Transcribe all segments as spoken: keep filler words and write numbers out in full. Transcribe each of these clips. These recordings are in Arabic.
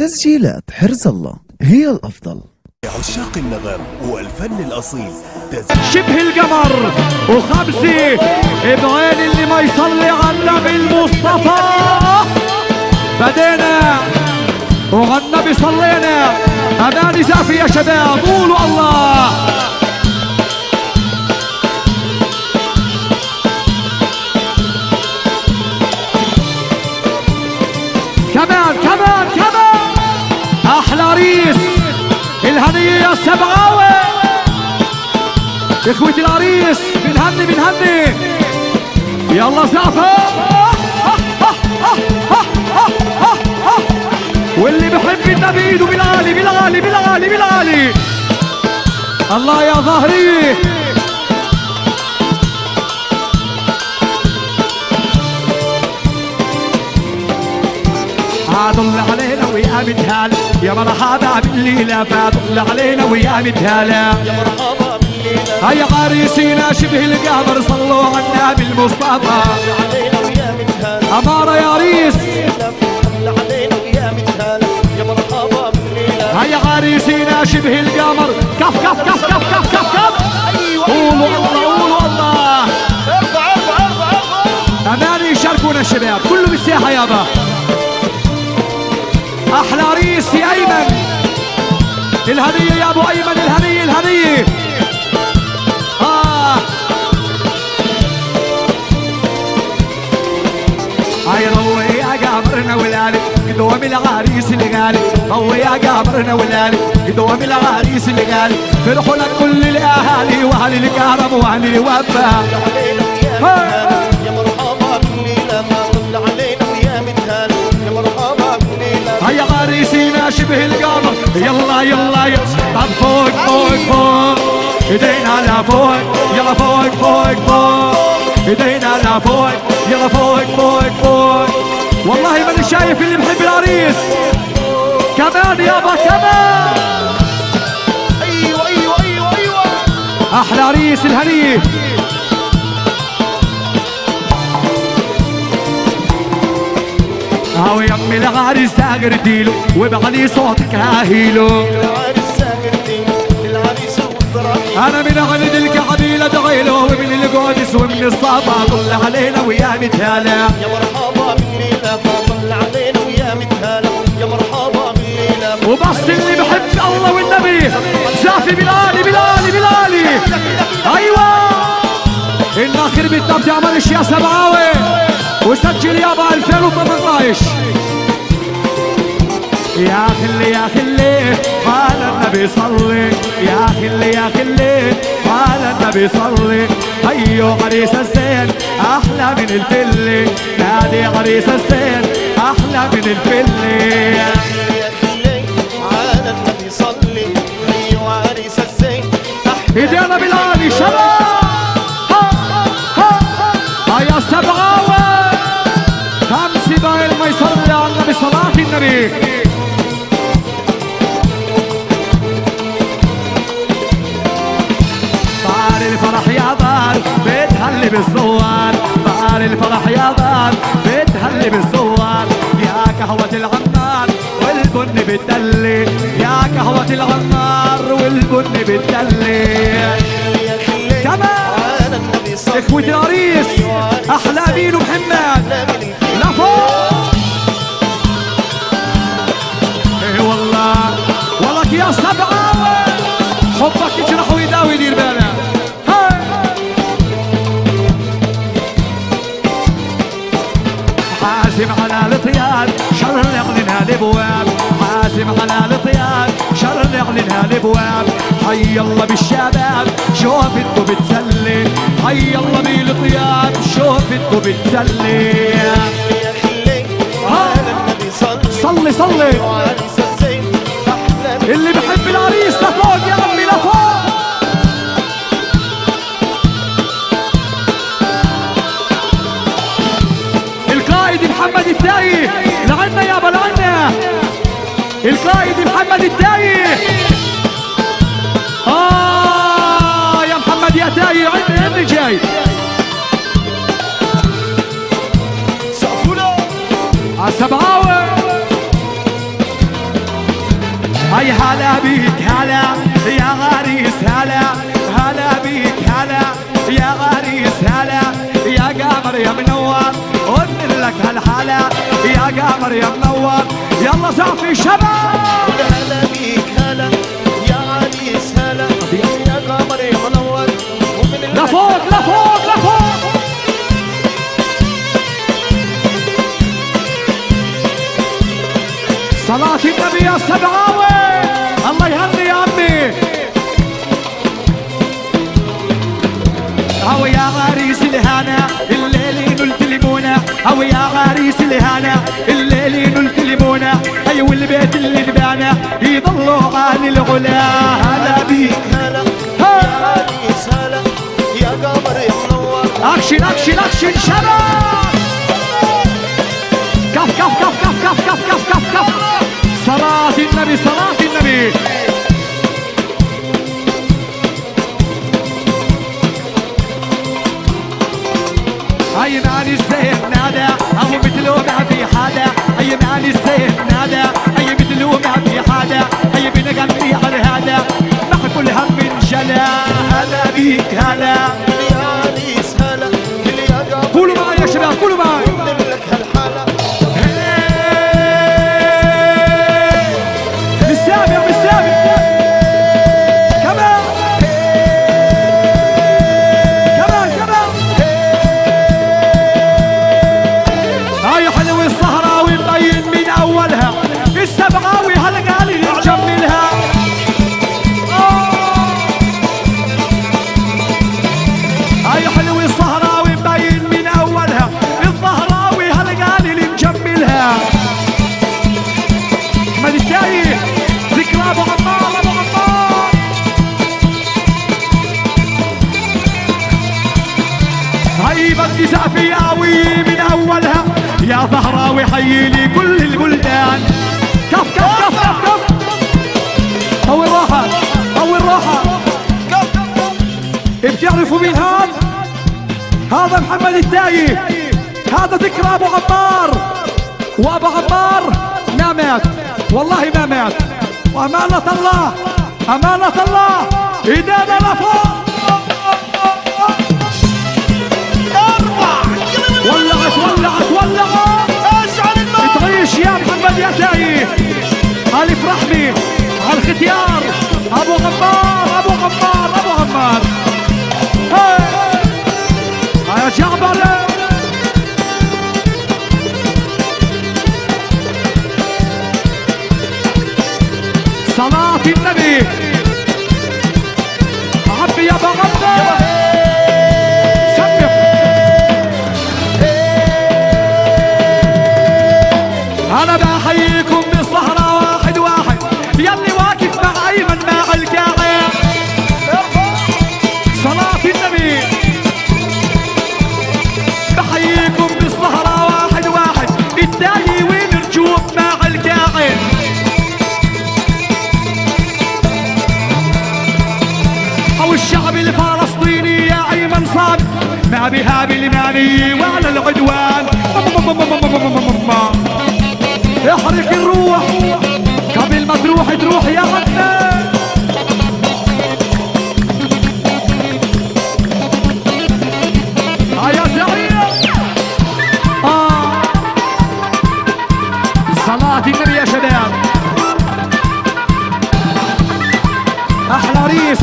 تسجيلات حرز الله هي الأفضل. عشاق النغم والفن الأصيل شبه القمر وخمسة بعين اللي ما يصلي على النبي المصطفى. بدينا وعلى النبي صلينا. أماني زافي يا شباب، قولوا الله. كمان كمان كمان أحلى ريس الهدية يا سبعاوي. إخوة العريس بنهني بنهني. يلا زعفة. واللي بحب النبي ايده بالعالي بالعالي بالعالي بالعالي. الله يا ظهري. طل علينا ويا متهالة يا مرحبا بالليلة. فطل علينا ويا متهالة يا مرحبا بالليلة. هيا عريسينا شبه القمر صلوا على النبي المصطفى. علينا ويا متهالة أمارة يا عريس. طل علينا ويا متهالة يا مرحبا بالليلة. هيا عريسينا شبه القمر. كف كف كف كف كف كف كف. قولوا الله قولوا الله. ارفع ارفع ارفع ارفع. أماني يشاركونا الشباب كله بالساحة يابا. أحلى عريس يا أيمن. الهدية يا أبو أيمن الهدية الهدية. آه هاي روي يا قمرنا والآلي قدوم العريس اللي غالي. روي يا قمرنا والآلي قدوم العريس اللي غالي. فرحوا لك كل الأهالي وأهل الكرم وأهل الوفا. يا مرحبا بالليلة. طل علينا ويا متهالة يا مرحبا بالليلة. هيا عريسينا شبه القمر. يلا يلا يلا. طب فوق فوق فوق ايدينا لفوق. يلا فوق فوق فوق ايدينا لفوق. يلا فوق فوق فوق. والله ماني شايف اللي بحب العريس. كمان يابا كمان. ايوه ايوه ايوه ايوه. احلى عريس الهنيه. هاو يمي العريس ساغر ديلو وبعلي صوتك هاهيلو. العريس ساغر ديلو العريس وفرح. انا من عند الكعبيل ادعيله ومن القدس ومن الصفا. طل علينا ويا متهالة يا مرحبا بالليلة. طل علينا ويا متهالة يا مرحبا بالليلة. وبس اللي بحب الله والنبي زافي بالعالي بالعالي بالعالي. ايوه الناخر بيتنا بتعملش يا سبعاوي. وسجل يابا ألفين وثمانية عشر. يا خلي يا خلي على النبي صلي. يا خلي يا خلي على النبي صلي. هيو عريس الزين احلى من الفل. نادي عريس الزين احلى من الفل. يا خلي على النبي صلي. هيو عريس الزين احلى. ايدينا بالعالي شباب. هيا سبعاوي خمسة بايل ما يصلي على النبي صلاة النبي. طار الفرح يا دار بتهلي بالزوار. طار الفرح يا دار بتهلي بالزوار. يا قهوة العمار والبن بتدلي. يا قهوة العمار والبن بتدلي. كمان إخوة العريس أحلى أمين ومحمد لفوق. إيه والله والله يا سبعاوي حبك يجرح ويداوي يدير بالك. حاسب على الطيار شرق لنا الابواب. حاسب على الطيار شرق لنا الابواب. حي الله بالشباب شوف انتو بتسلي. حي الله بالطياب شوف انتو بتسلي. يا خلي على النبي صلي. صلي صلي. وعريس الزين احلى. اللي بحب العريس لفوق يا عمي لفوق. القائد محمد التايه لعنا يابا لعنا. القائد محمد التايه. آه يا محمد يا تايه عندي عندي جاي. سقفونا عالسبعاوي. هاي هلا بيك هلا يا غريس هلا هلا بيك هلا يا غريس هلا يا قمر يا منور قلت لك هالحلا يا قمر يا منور يلا صافي شباب هلا بيك هلا يا عريس هلا يا قمر يا منور لفوق لفوق لفوق صلاة النبي يا سبعاوي الله يهني يا عمي هو يا غريس الهنا الليل نلت ليمونه هو يا غريس الهنا الليل نلت ليمونه اي والبيت اللي نبانه يضلوا اهل العلا هلا بيك هلا يا عريس هلا يا قمر يا منور اكشن اكشن اكشن شباب كف كف كف كف كف كف كف كف كف صلاة النبي صلاة النبي هاي معني الزين نادى ابو مثله ما في حدا هاي معني الزين نادى هاي مثله ما في حدا هاي بنغني على هذا مع كل هم انجلى هلا بيك هلا يا عريس هلا يا قمر قولوا معي يا شباب قولوا معي قلت لك هالحلا بالسابع بالسابع كمان كمان كمان هاي حلو الصهراوي مبين من اولها السبعاوي هالقالي نجملها هاي حلو الصهراوي مبين من اولها الظهراوي هالقالي نجملها احمد الجاي ذكرى ابو عمار ابو عمار هاي بدي سافياوي من اولها يا ظهراوي حيي لي كل البلدان كف كف كف كف كف طول روحك طول روحك بتعرفوا مين هذا؟ هذا محمد التايي هذا ذكرى ابو عمار وابو عمار ما مات والله ما مات وامانة الله امانة الله ايدينا لفوق ولعت ولعت ولعت تعيش يا محمد يا تايي الف رحمي على الختيار ابو غمار ابو غمار ابو غمار يا جعبر صلاة النبي عبي يا بغمار سبح انا بحييكم بالصحراء واحد واحد يلي واقف مع ايمن مع الكاعب صلاة النبي بحييكم بالصحراء واحد واحد الداعي وين رجوب مع الكاعب او الشعب الفلسطيني يا ايمن صاد مع بهاب الماني وعلى العدوان احرق الروح قبل ما تروح تروح يا عدنان يا زعيم آه. صلاة النبي يا شباب احلى ريس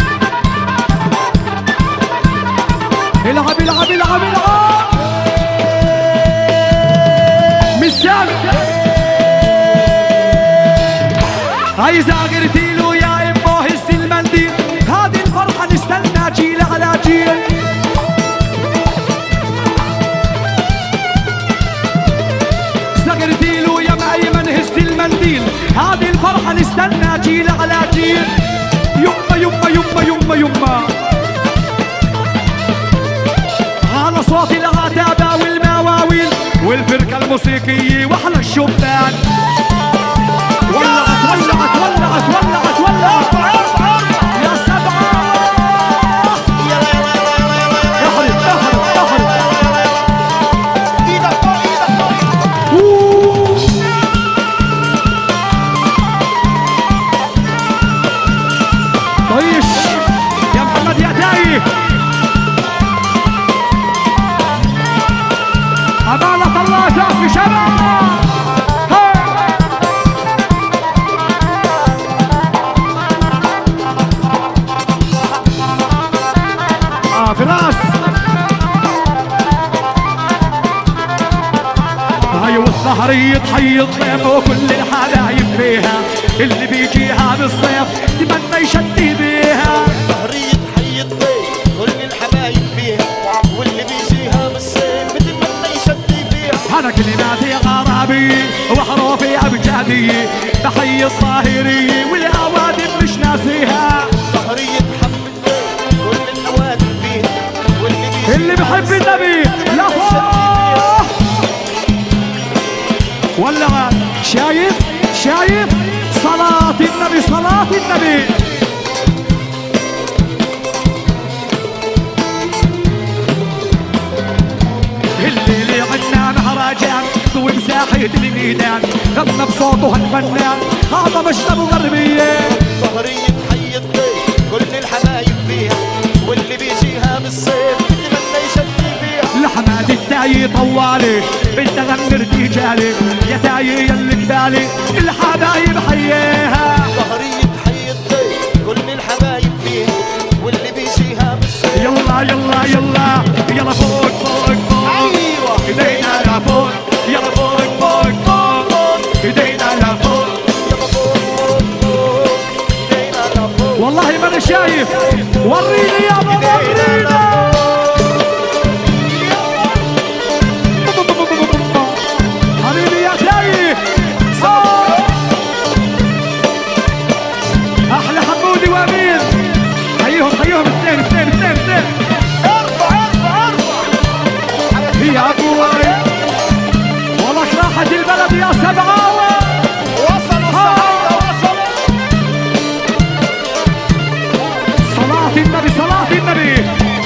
العب العب العب العب مثال هاي زاغرتي له يا امه هز المنديل هذه الفرحه نستنى جيل على جيل زاغرتي له يا ايمن هز المنديل هذه الفرحه نستنى جيل على جيل يما يما يما يما يما على صوت العتابه والمواويل والفرقه الموسيقيه واحلى الشبان ولعت ولعت ولعت ولعت ولعت يا سبعة احرق احرق احرق ايدك فوق ايدك فوق ظهرية حي الضيف وكل الحبايب فيها، اللي بيجيها بالصيف تمنى يشتي بيها. ظهرية حي الضيف كل الحبايب فيها، واللي بيجيها بالصيف تمنى يشتي فيها. أنا كلماتي غرابي وحروفي أبجدي، بحي الظاهري والأوادم مش ناسيها. ظهرية حب الضيف كل الأوادم فيها، واللي بيجيها اللي بحب النبي لا فوق ولا شايف شايف صلاة النبي صلاة النبي. الليلة عنا مهرجان ضوي مساحة الميدان، غنى بصوته الفنان هذا مشرب غربية. ظهرية حي الضيف كل الحبايب فيها، واللي بيجيها بالصيف تمنى يشتي فيها. لحماد التاي طوالي بنت غنر رجالي، يا تاي يلي قبالي الحبايب حييها. ظهرية حي الضيف كل الحبايب فيها، واللي بيجيها بالصيف يلا يلا يلا يلا فوق فوق فوق، أيوة ايدينا لفوق، يلا فوق فوق فوق، ايدينا لفوق. يلا فوق فوق فوق ايدينا لفوق. والله ما انا شايف، وريني يا بابا ورينا. حبيبي يا تاي احلى حمودي وامين، حيهم حيهم اثنين اثنين اثنين اثنين. ارفع ارفع ارفع يا ابوي والله راحت البلد يا سبعاوة. وصلوا الصعايدة وصلوا. صلاة النبي صلاة النبي.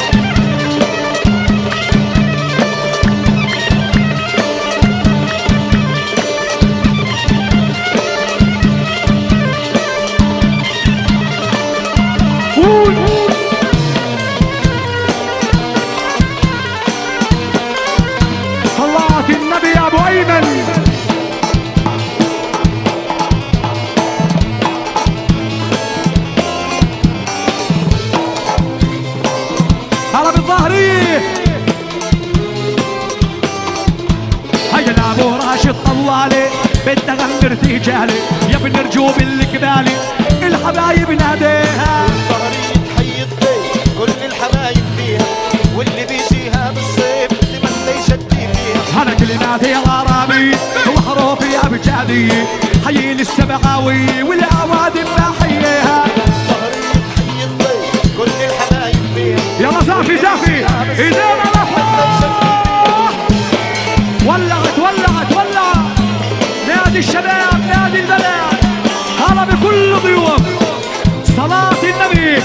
قول صلاة النبي يا ابو ايمن. هلا بالظهرية هيا ابو راشد طوالي بدي اغنر رجالي، يا ابن رجوب اللي قبالي الحبايب ناديها. ظهرية حي الضيف كل الحبايب فيها، واللي بيجيها بالصيف تمنى يشتي فيها. انا كلماتي غرامي وحروفي ابجدي، حيي السبعاوي والاوادم بحييها. ظهرية حي الضيف كل الحبايب فيها، يلا زافي زافي ايدينا لفوق. ولعت ولعت ولعت، نادي الشباب نادي البلد، هلا بكل ضيوف صلاة النبي.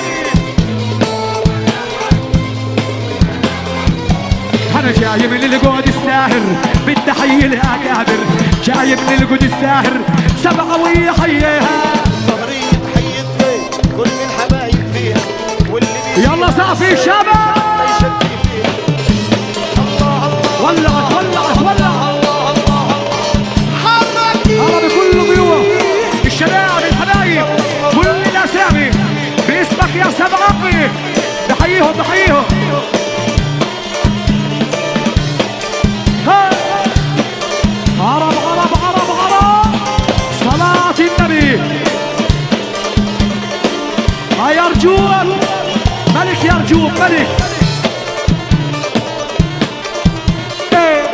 انا جاي من القود الساهر بدي احيي الاكابر، جاي من القود الساهر سبعوية حييها. ظهرية حي الضيف كل الحبايب فيها، واللي بيجيها يلا صافي شباب يشتي فيها. الله الله ولعت ولعت ولعت. الله الله حمدي. هلا بكل ضيوف الشباب الحبايب كل الاسامي باسمك يا سبعاوي، بحييهم بحييهم. عرب عرب عرب عرب صلاة النبي. يا رجول ملك يا رجول ملك. ايه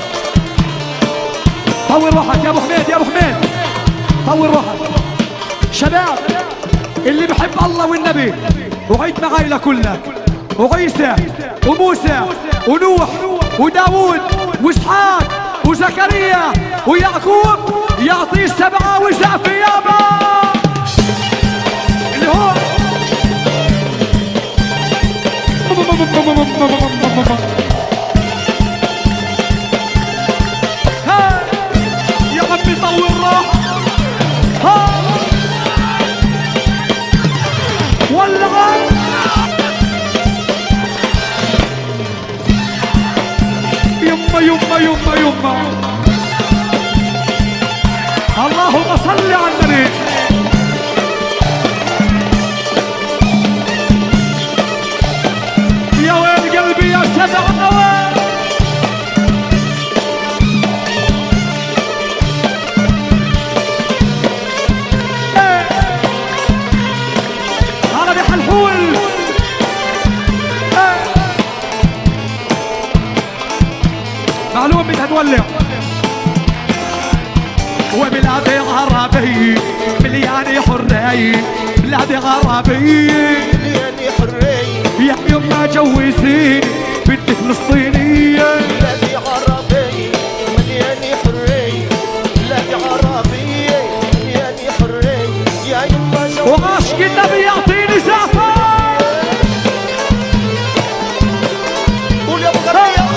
طور روحك يا ابو حميد يا ابو حميد، طور روحك. شباب اللي بحب الله والنبي وعيد معايلة كلها، وعيسى وموسى ونوح وداوود واسحاق وزكريا ويعقوب يعطي السبعة وزافي يابا اللي هو ها يا عمي طول روحك. ها ولع يما يما يما يما. اللهم صل على النبي. يا وين قلبي يا سبع نوال. الحبايب بلادي عربية مليانة حرية يا يما جوزيني بدي فلسطينية بلادي عربية مليانة حرية بلادي عربية مليانة حرية يا يما جوزيني وعاشق النبي يعطيني زعفة قول يا ابو غرية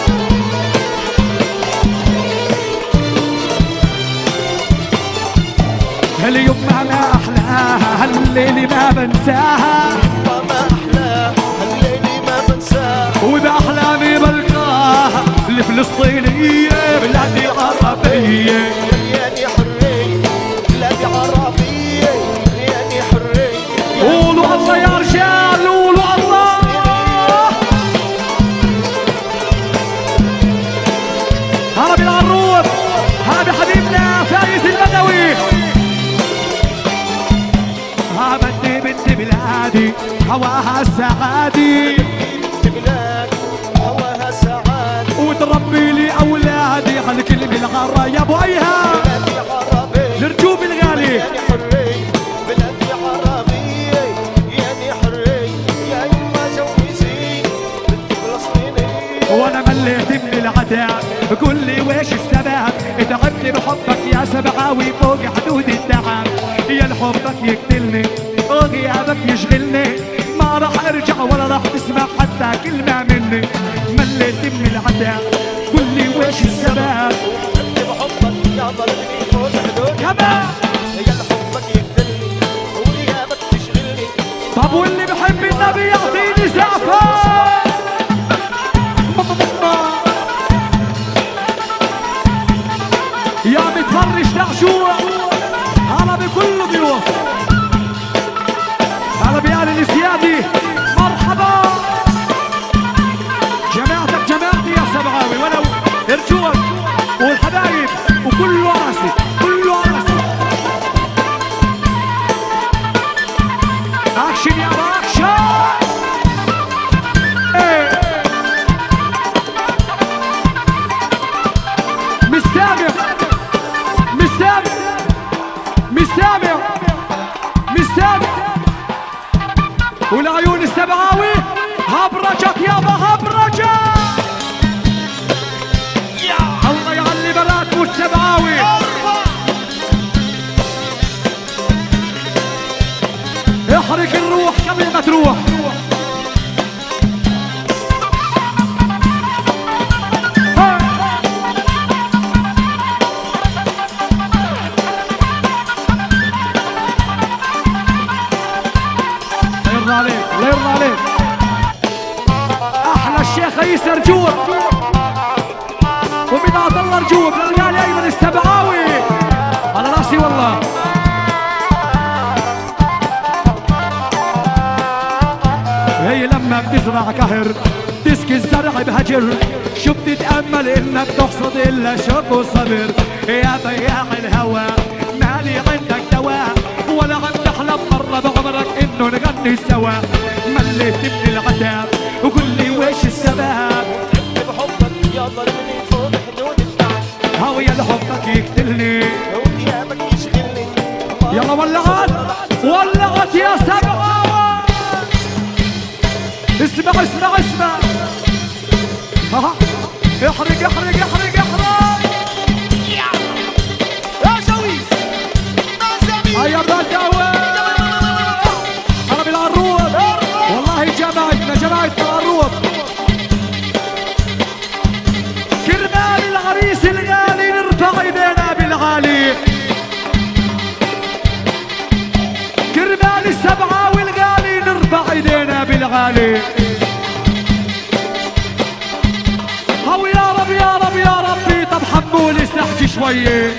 هاليوم ما احلاها هالليلة ما بنساها ما احلاها هالليلة ما بنساها وبأحلامي بلقاها الفلسطينية بلادي عربية مليانة حرية بلادي عربية مليانة حرية قولوا الله يا رجال قولوا الله هلا بالعروب هلا بحبيبنا فايز البدوي ها بدي بنت بلادي هواها السعادي بلاد هواها سعاد وتربي لي اولادي على الكلمة الغرة يا بويها بلادي عربية الرجوب الغالي يعني حرية بلادي عربية يعني حرية يا يما جوزيني بدي فلسطينية وانا مليت من العتاب قول لي ويش السبب اتعبني بحبك يا سبعاوي فوق حدود التعب يا لحبك يقتلني وغيابك يشغلني ما راح ارجع ولا راح تسمع حتى كلمة مني مليت من العتاب قول لي ويش السبب بدي بحبك يا ضربني فوق حدود كمان يا لحبك يقتلني وغيابك تشغلني طب واللي بحب النبي يعطيني زعفة يا متفرج دعشوع هلا بكل ضيوف هلا بآل السيادي مرحبا جماعتك جماعتي يا سبعاوي ولو ارجوك والحبايب وكل راسي كل راسي اكشن يا اكشن ايه مش سامع مش سامع مش سامع مش سامع والعيون السبعاوي هبرجك يابا هبرجك الله يعلي بنات السبعاوي احرق الروح قبل ما تروح الله يرضى عليك الله يرضى عليك احلى الشيخ عيسى رجوب وبنات الله رجوب للغالي ايمن السبعاوي على راسي والله هي لما بتزرع كهر تسقي الزرع بهجر شو بتتأمل انك تحصد الا شوق وصبر يا بياع الهوى مالي عندك دواء ولا عم تحلم مرة بعمرك انه نغني سوا مليت من العتاب وقول لي ويش السبب بدي بحبك يا ضربني فوق حدود التعب هاوي يا لحبك يقتلني وغيابك يشغلني يلا ولعت ولعت يا سبعة اسمع اسمع اسمع ها احرق احرق احرق احرق يا شويس هيا بدوي انا بالعروب والله جماعتنا جماعتنا العروب كرمال العريس الغالي نرفع ايدينا بالعالي كرمال السبعة والغالي نرفع ايدينا بالعالي هو يا رب يا رب يا ربي طب حمولي استحكي شويه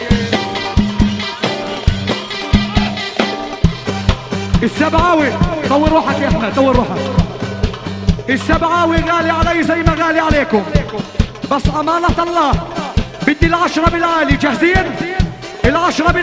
السبعاوي طور روحك يا احمد طور روحك السبعاوي غالي علي زي ما غالي عليكم بس امانة الله بدي العشرة بالعالي جاهزين العشرة